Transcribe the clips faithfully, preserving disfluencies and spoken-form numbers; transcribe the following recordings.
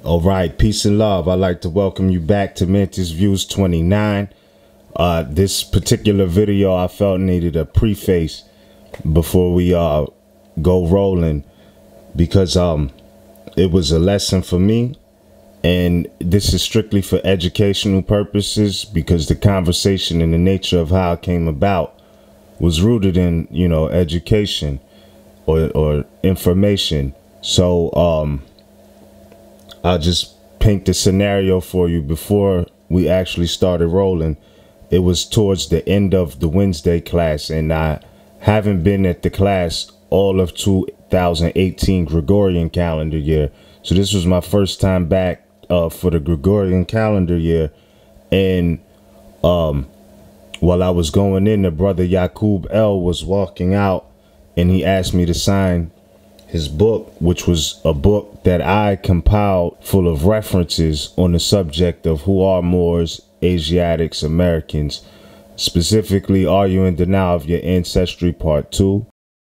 All right, peace and love. I'd like to welcome you back to Mantis Views twenty-nine. Uh, this particular video I felt needed a preface before we uh, go rolling because um, it was a lesson for me, and this is strictly for educational purposes because the conversation and the nature of how it came about was rooted in, you know, education or, or information. So um, I'll just paint the scenario for you before we actually started rolling. It was towards the end of the Wednesday class, and I haven't been at the class all of two thousand eighteen Gregorian calendar year. So this was my first time back uh, for the Gregorian calendar year. And um, while I was going in, the brother Yaqub El was walking out, and he asked me to sign his book, which was a book that I compiled full of references on the subject of who are Moors, Asiatics, Americans. Specifically, Are You in Denial of Your Ancestry, Part two.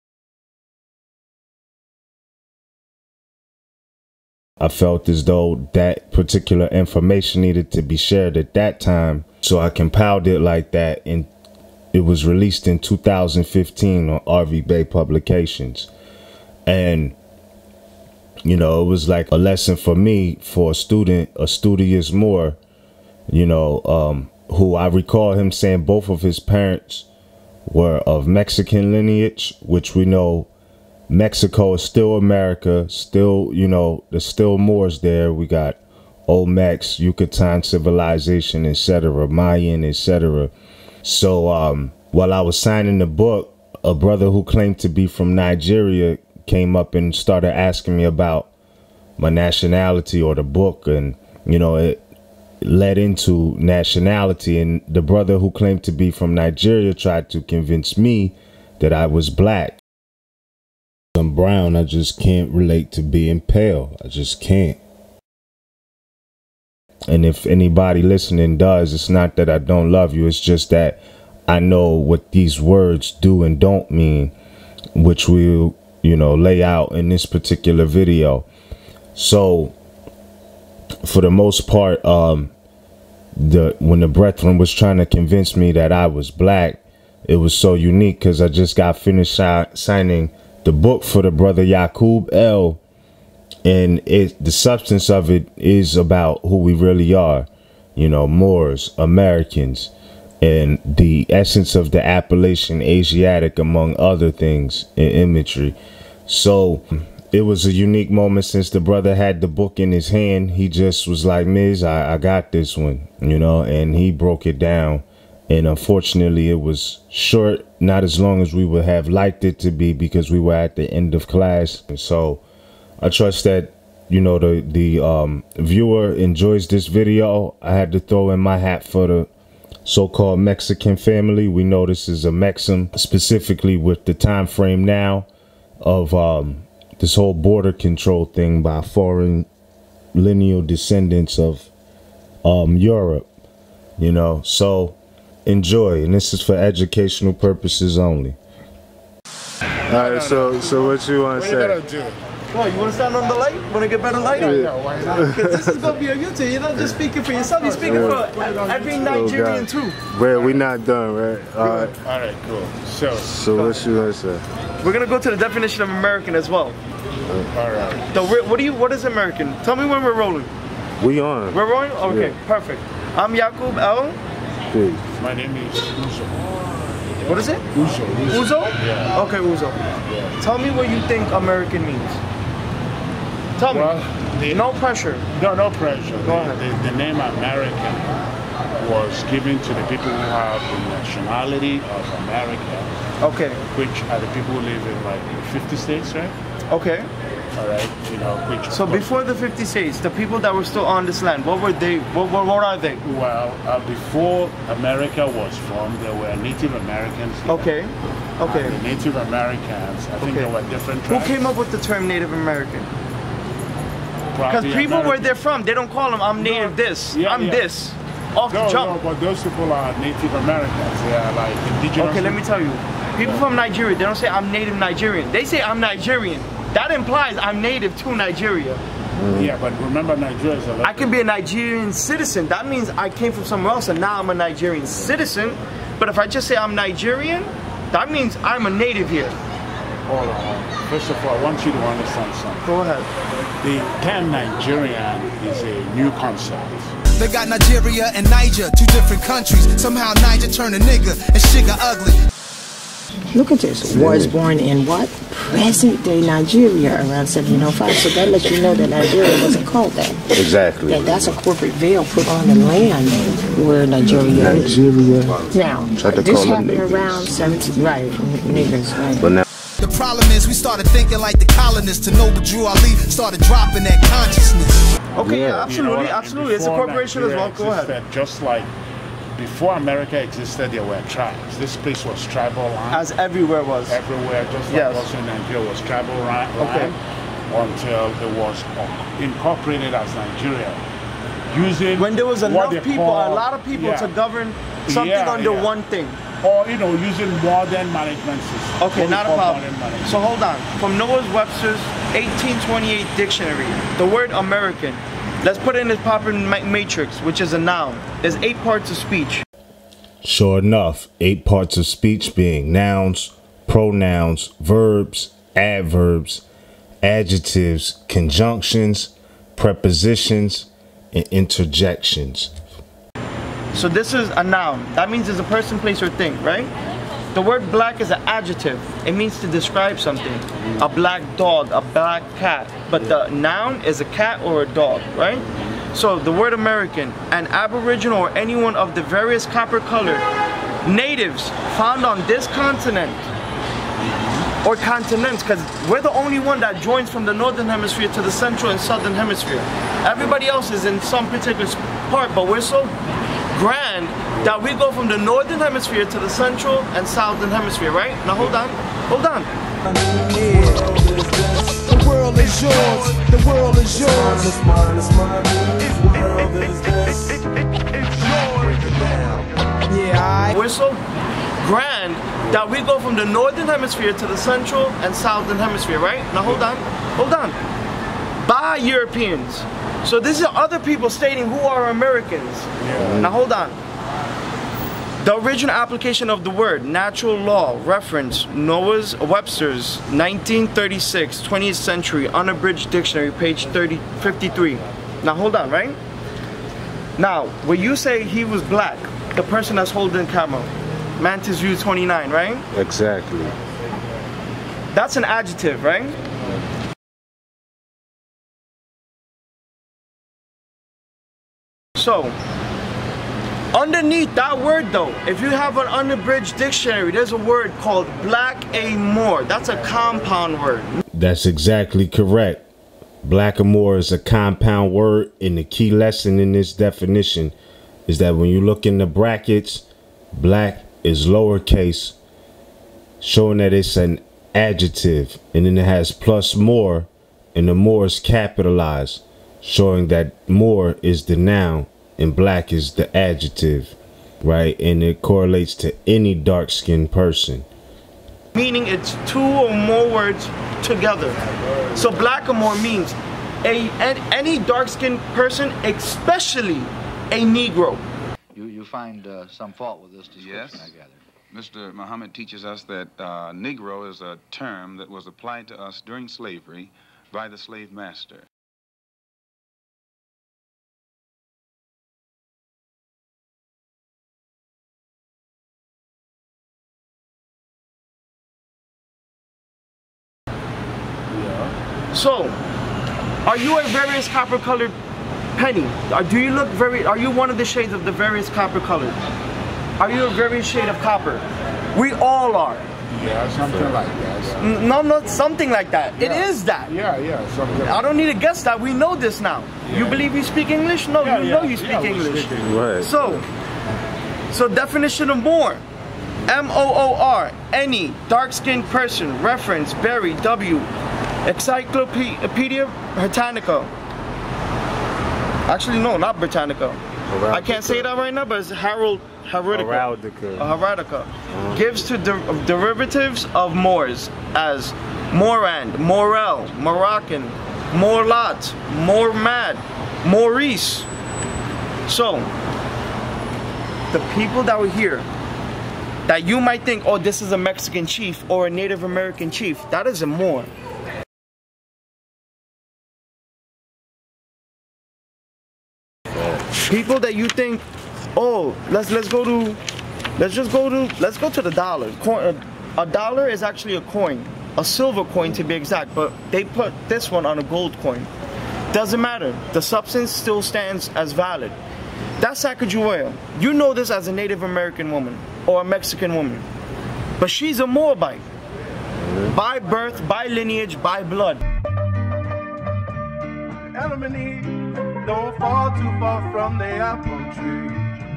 I felt as though that particular information needed to be shared at that time, so I compiled it like that, and it was released in two thousand fifteen on R V Bay Publications. And, you know, it was like a lesson for me, for a student, a studious Moor, you know, um, who I recall him saying both of his parents were of Mexican lineage, which we know Mexico is still America, still, you know, there's still Moors there. We got Olmecs, Yucatan civilization, et cetera, Mayan, et cetera. So um, while I was signing the book, a brother who claimed to be from Nigeria came up and started asking me about my nationality or the book, and you know, it led into nationality, and the brother who claimed to be from Nigeria tried to convince me that I was black. I'm brown. I just can't relate to being pale. I just can't. And if anybody listening does, it's not that I don't love you, it's just that I know what these words do and don't mean, which we'll, you know, lay out in this particular video. So for the most part, um, the when the brethren was trying to convince me that I was black, it was so unique because I just got finished si signing the book for the brother Yaqub El, and it the substance of it is about who we really are, you know, Moors, Americans, and the essence of the appellation Asiatic, among other things in imagery. So it was a unique moment since the brother had the book in his hand. He just was like, Miz, I, I got this one, you know, and he broke it down. And unfortunately, it was short, not as long as we would have liked it to be because we were at the end of class. And so I trust that, you know, the, the um, viewer enjoys this video. I had to throw in my hat for the so-called Mexican family. We know this is Amexem, specifically with the time frame now of um, this whole border control thing by foreign lineal descendants of um, Europe, you know. So enjoy, and this is for educational purposes only. All right, so so what you want to say? What you gonna do? What, you want to stand on the light? Want to get better lighting? No, why not? Because this is gonna be on YouTube. You're not just speaking for yourself. You're speaking yeah. for every Nigerian oh, too. Well, we're not done, right? All right. All right, cool. So, so what you want to say? We're gonna go to the definition of American as well. All right. So, what do you? What is American? Tell me when we're rolling. We on. We're rolling. Okay, yeah. Perfect. I'm Yaqub El. Peace. My name is Uzo. What is it? Uzo. Uzo? Uzo? Yeah. Okay, Uzo. Yeah. Tell me what you think American means. Tell me. Well, the, no pressure. No, no pressure. Go the, ahead. The, the name American was given to the people who have the nationality of America. Okay. Which are the people who live in like fifty states, right? Okay. All right. You know, which. So before the fifty states, the people that were still on this land, what were they? What what, what are they? Well, uh, before America was formed, there were Native Americans here. Okay. Okay. And the Native Americans, I think okay. there were different tribes. Who came up with the term Native American? Because people American. where they're from, they don't call them I'm native no, this, yeah, I'm yeah. this. Off no, the jump. No, but those people are Native Americans. They are like indigenous. Okay, let me tell you. People yeah. from Nigeria, they don't say I'm native Nigerian. They say I'm Nigerian. That implies I'm native to Nigeria. Mm. Yeah, but remember Nigeria is a I can be a Nigerian citizen. That means I came from somewhere else and now I'm a Nigerian citizen. But if I just say I'm Nigerian, that means I'm a native here. Hold on. First of all, I want you to understand something. Go ahead. The term Nigerian is a new concept. They got Nigeria and Niger, two different countries. Somehow Niger turned a nigga and shit got ugly. Look at this. Was born in what? Present day Nigeria around seventeen oh five. So that lets you know that Nigeria wasn't called that. Exactly. That that's a corporate veil put on the land where Nigeria is. Nigeria. Now, this happened around seventeen, right, niggas, right. But now, the problem is we started thinking like the colonists. To know the Drew Ali started dropping that consciousness. Okay, yeah. yeah, absolutely, You know, absolutely. It's a corporation as well. Go ahead. Just like before America existed, there were tribes. This place was tribal land. As everywhere was. Everywhere, just Yes. like also in Nigeria was tribal land. Okay. Until it was incorporated as Nigeria. Using When there was enough people, call, a lot of people yeah. to govern something Yeah, under yeah. one thing. Or, you know, using modern management systems. Okay, What we not a call problem. modern management. So hold on. From Noah Webster's eighteen twenty-eight dictionary, the word American, let's put it in its proper ma matrix, which is a noun. There's eight parts of speech. sure enough, eight parts of speech being nouns, pronouns, verbs, adverbs, adjectives, conjunctions, prepositions, and interjections. So this is a noun. That means it's a person, place, or thing, right? The word black is an adjective. It means to describe something. A black dog, a black cat. But the noun is a cat or a dog, right? So the word American, an Aboriginal or anyone of the various copper-colored natives found on this continent, or continents, because we're the only one that joins from the northern hemisphere to the central and southern hemisphere. Everybody else is in some particular part, but we're so grand that we go from the northern hemisphere to the central and southern hemisphere, right? Now hold on, hold on. The world is yours. The world is yours. It's mine. It's mine. The world is this. It's yours. Yeah, I. We're so grand that we go from the northern hemisphere to the central and southern hemisphere, right? Now hold on, hold on. By Europeans. So this is other people stating who are Americans. Yeah. Now hold on. The original application of the word, natural law, reference, Noah's Webster's nineteen thirty-six, twentieth century, unabridged dictionary, page thirty, fifty-three. Now hold on, right? Now, when you say he was black, the person that's holding the camera, Mantis views twenty-nine, right? Exactly. That's an adjective, right? So, underneath that word though, if you have an unabridged dictionary, there's a word called black a Moor. That's a compound word. That's exactly correct. Blackamoor is a compound word, and the key lesson in this definition is that when you look in the brackets, black is lowercase, showing that it's an adjective, and then it has plus more, and the more is capitalized, showing that more is the noun and black is the adjective, right? And it correlates to any dark-skinned person. Meaning it's two or more words together. So blackamoor means a, any dark-skinned person, especially a Negro. You, you find uh, some fault with this description, Yes. I gather. Mister Muhammad teaches us that uh, Negro is a term that was applied to us during slavery by the slave master. So, are you a various copper colored penny? Or do you look very, are you one of the shades of the various copper colored? Are you a various shade of copper? We all are. Yeah, something like that. N- No, not something like that. Yeah. It is that. Yeah, yeah, something like I don't need to guess that. We know this now. Yeah. You believe you speak English? No, Yeah, you yeah. know you speak Yeah, we English. speak English. Right. So, so definition of Moor. M O O R, any dark-skinned person, reference, Berry, W, Encyclopedia Britannica. Actually, no, not Britannica. Heraldica. I can't say that right now, but it's Harold, Heraldica. Heraldica. Uh, Heraldica. Gives to der derivatives of Moors as Morand, Morel, Moroccan, More Lot, More Mad, Maurice. So, the people that were here, that you might think, oh, this is a Mexican chief or a Native American chief, that is a Moor. People that you think, oh, let's let's go to, let's just go to, let's go to the dollar. Coin, a dollar is actually a coin, a silver coin to be exact, but they put this one on a gold coin. Doesn't matter. The substance still stands as valid. That's Sacagawea. You know this as a Native American woman or a Mexican woman, but she's a Moabite by birth, by lineage, by blood. Don't fall too far from the apple tree.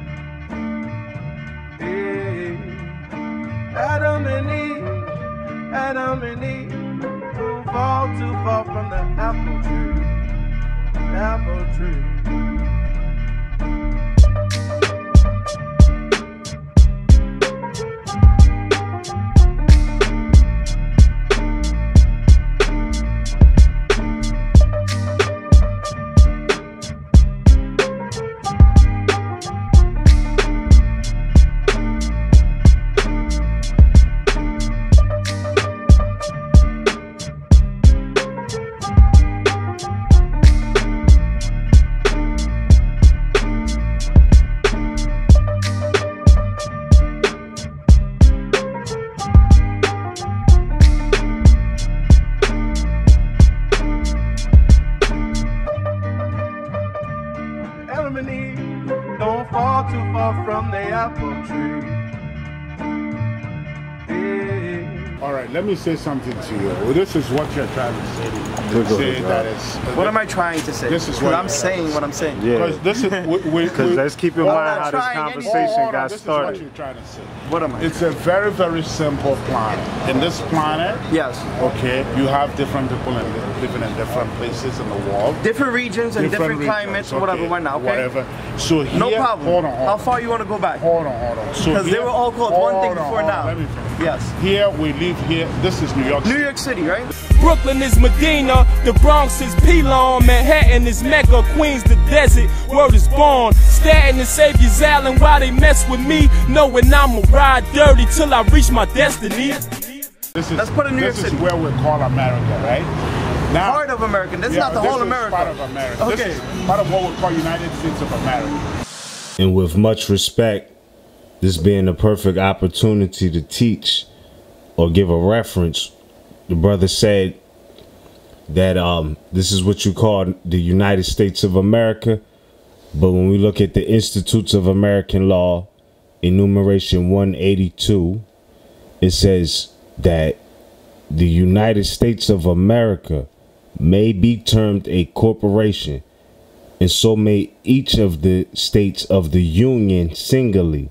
Hey. Adam and Eve, Adam and Eve, don't fall too far from the apple tree. Apple tree. Don't fall too far from the apple tree. Hey. All right, let me say something to you. Well, this is what you're trying to say. To say that it's, what am I trying to say? This is what I'm saying. What I'm saying. Yeah. Because this is because let's keep in well, mind how this conversation hold on, got this started. Is what you're trying to say. What am I? It's a very, very simple planet. In this planet, yes. Okay, you have different people in, living in different places in the world, different regions and different, different climates, regions, okay, whatever. Why not? Okay. Whatever. So here, no problem. Hold on, hold on. How far you want to go back? Hold on, hold on. So because they were all called one thing on, before now. Let me finish. Yes. Here we live here. This is New York City. New York City, right? Brooklyn is Medina, the Bronx is Pelon, Manhattan is Mecca, Queens the desert, word is born. Staten and Savior's Island while they mess with me, knowing I'ma ride dirty till I reach my destiny. This is, Let's put in New York This City. is where we call America, right? Now, part of America. This is yeah, not the this whole is America. Part of America. Okay. This is part of what we call United States of America. And with much respect, this being the perfect opportunity to teach or give a reference, the brother said that um, this is what you call the United States of America. But when we look at the Institutes of American Law, enumeration one eighty-two, it says that the United States of America may be termed a corporation, and so may each of the states of the Union singly.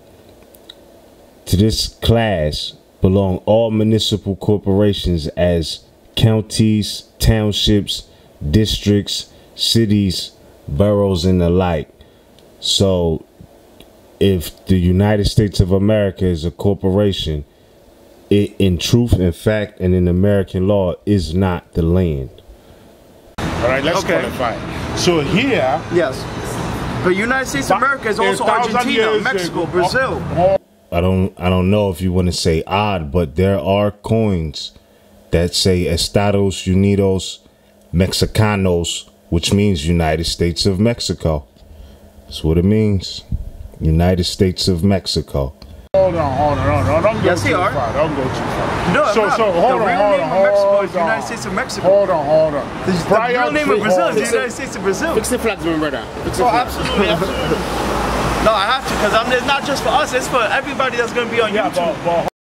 To this class belong all municipal corporations as counties, townships, districts, cities, boroughs, and the like. So if the United States of America is a corporation, it in truth, in fact, and in American law is not the land. All right, let's okay. qualify. So here, yes, the United States of America is also Argentina, Mexico, ago, Brazil. Oh, I don't I don't know if you want to say odd, but there are coins that say Estados Unidos Mexicanos, which means United States of Mexico. That's what it means. United States of Mexico. Hold on, hold on, hold on. Don't go yes, too are. far. Don't go too far. No, so, not. so hold the on, real hold name on, of Mexico hold is the on. United States of Mexico. Hold on, hold on. The, the real name of Brazil is the United States of Brazil. Fix the flags, my brother. Fix the oh, flags. absolutely, absolutely. No, I have to, because I'm. It's not just for us. It's for everybody that's going to be on yeah, YouTube. But, but,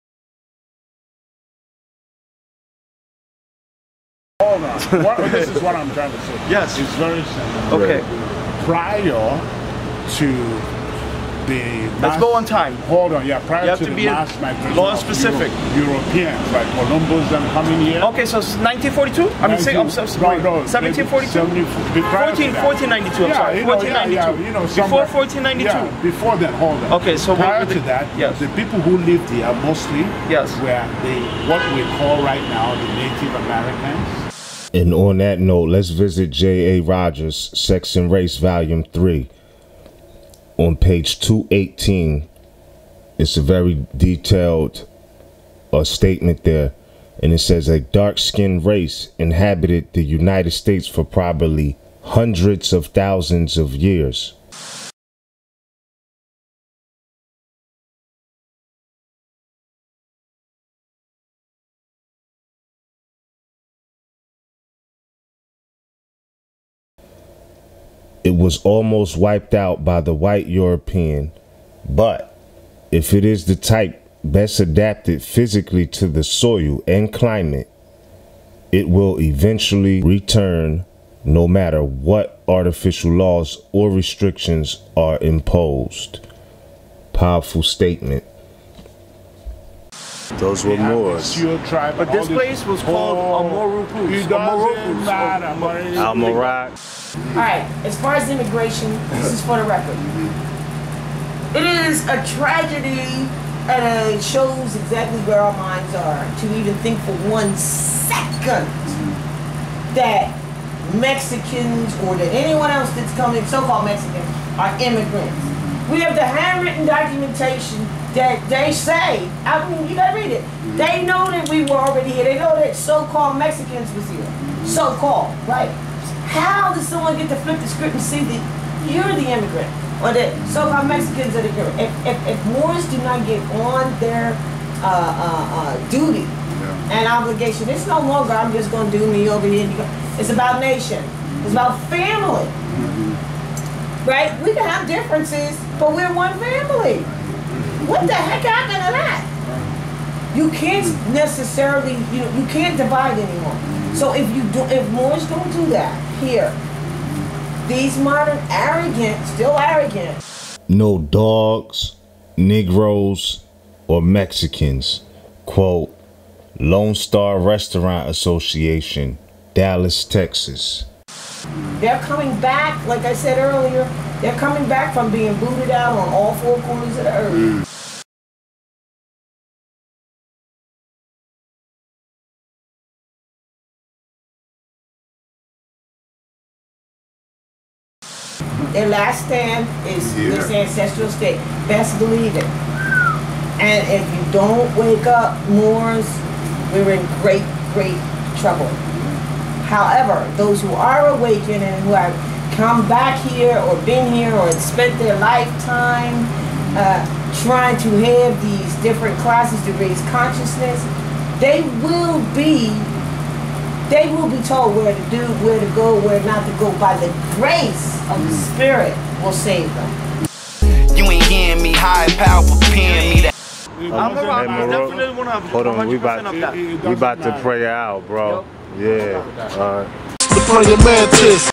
hold on. What, this is what I'm trying to say. Yes. It's very simple. Okay. Prior to the Let's go on time. Hold on, yeah. Prior you have to, to the be mass migration law of specific. Euro Europeans, like Columbus and coming here. Okay, so nineteen forty-two? I mean, say, I'm so sorry. No, no, seventeen forty-two? fourteen, fourteen ninety-two, I'm yeah, sorry. You know, fourteen ninety-two. Yeah, yeah, you know, before fourteen ninety-two? Yeah, before that, hold on. Okay, so prior the, to that, yes. the people who lived here mostly yes. were the what we call right now the Native Americans. And on that note, let's visit J A Rogers, Sex and Race, Volume three. On page two eighteen, it's a very detailed uh, statement there. And it says a dark-skinned race inhabited the United States for probably hundreds of thousands of years. It was almost wiped out by the white European, but if it is the type best adapted physically to the soil and climate, it will eventually return no matter what artificial laws or restrictions are imposed. Powerful statement. Those were Moors. But this place was called Amorupus. Amorupus. Al-Morak. All right, as far as immigration, this is for the record. It is a tragedy, and it shows exactly where our minds are to even think for one second that Mexicans or that anyone else that's coming, so-called Mexicans, are immigrants. We have the handwritten documentation that they say, I mean, you gotta read it. They know that we were already here. They know that so-called Mexicans was here. So-called, right? How does someone get to flip the script and see that you're the immigrant? Or that so-called Mexicans are the immigrant? If, if, if Moors do not get on their uh, uh, uh, duty yeah. and obligation, it's no longer, I'm just gonna do me over here. It's about nation. It's about family. Mm-hmm. Right? We can have differences, but we're one family. What the heck happened to that? You can't necessarily, you know, you can't divide anymore. So if you do, if Moors don't do that here, these modern arrogant, still arrogant. No dogs, Negroes, or Mexicans. Quote, Lone Star Restaurant Association, Dallas, Texas. They're coming back, like I said earlier, they're coming back from being booted out on all four corners of the earth. Mm. Their last stand is yeah. this ancestral state. Best believe it. And if you don't wake up, Moors, we're in great, great trouble. However, those who are awakened and who have come back here or been here or spent their lifetime uh, trying to have these different classes to raise consciousness, they will be They will be told where to do, where to go, where not to go. By the grace of the Spirit will save them. You ain't hearing me, high power preparing me that. I'm around, hey, definitely want to have hold on, we about, we about to pray out, bro. Yeah. All right. The prayer Mantis.